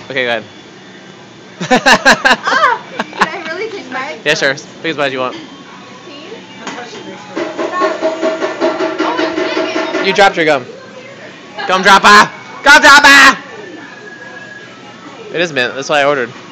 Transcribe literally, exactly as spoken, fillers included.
Okay, go ahead. Ah! Can I really take mine? Yeah, sure. Pick as much as you want. You dropped your gum. Gum dropper! Gum dropper! It is mint. That's why I ordered.